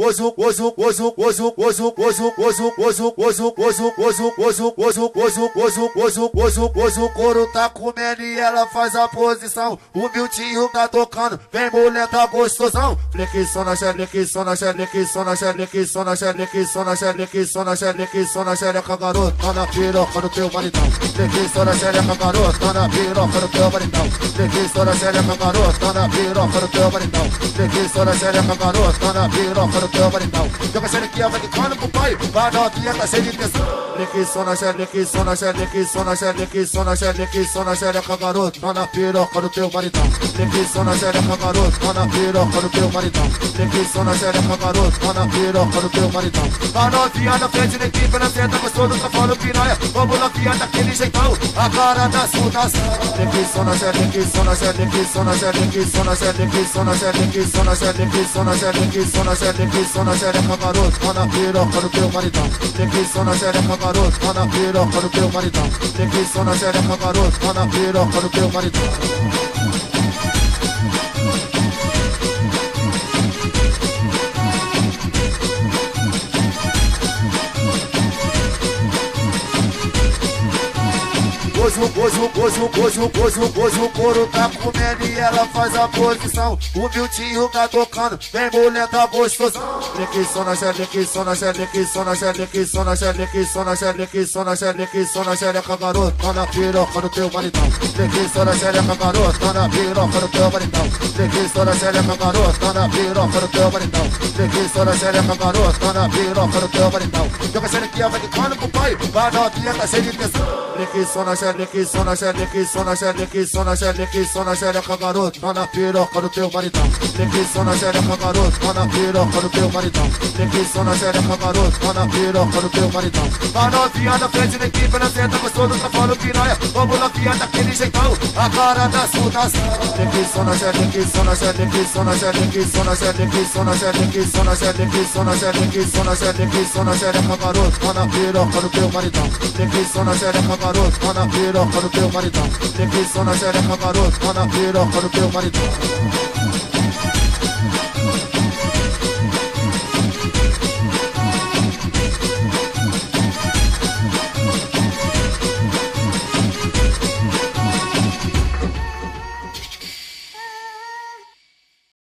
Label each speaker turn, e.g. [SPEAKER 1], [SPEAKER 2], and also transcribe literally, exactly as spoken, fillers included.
[SPEAKER 1] gozo, gozo, gozo, gozo, gozo, gozo, gozo, gozo, gozo, gozo, gozo, gozo, gozo, gozo, gozo, gozo, gozo, gozo, couro tá comendo e ela faz a posição. O Miltinho tá tocando, vem mulher tá gostosão. Flexiona, flexiona, flexiona, flexiona, flexiona, flexiona, flexiona, xereca garota na piroca do teu maridão. Flexiona, xereca garota na piroca do teu maridão. Flexiona, xereca garota na piroca do teu maridão. Flexiona, xereca garota na piroca do teu maridão. Joga xerequinha, vai quicando pro pai, vai novinha, tá cheia de tesão. Flexiona, flexiona, flexiona, flexiona, flexiona, xereca garota na piroca do teu maridão. Flexiona, xereca garota na piroca do teu maridão. Flexiona, xereca garota na piroca do teu maridão. Vai novinha na frente da equipe, na senta gostoso, tá falando piranha. Vamos novinha daquele jeitão, a cara da sudação. Flexiona, flexiona, flexiona, flexiona, flexiona, flexiona, flexiona, flexiona, flexiona, xereca garota na piroca do teu maridão. Flexiona, xereca garota na piroca do teu maridão. Flexiona, xereca garota na piroca do teu maridão. Gozo, gozo, gozo, gozo, gozo, gozo, couro tá comendo e ela faz a posição. O Miltinho tá tocando, vem mulher tá gostosão. Flexiona, flexiona, flexiona, flexiona, flexiona, flexiona, flexiona, xereca garota na piroca do teu maridão. Flexiona, xereca garota na piroca do teu maridão. Flexiona, xereca garota na piroca do teu maridão. Flexiona, xereca garota na piroca do teu maridão. Joga xerequinha, vai quicando pro pai, vai novinha, tá cheia de tesão. Flexiona, flexiona, flexiona, flexiona, flexiona, xereca garota na piroca do teu maridão. Flexiona, xereca garota na piroca do teu maridão. Flexiona, xereca garota na piroca do teu maridão. Vai novinha na frente da equipe, na senta gostoso, tá falando piranha. Vamos novinha daquele jeitão, a cara da sudação. Flexiona, flexiona, flexiona, flexiona, flexiona, flexiona, flexiona, flexiona, flexiona, xereca garota na piroca do teu maridão. Flexiona, xereca garota na piroca do teu maridão. Flexiona, xereca garota na piroca do teu maridão.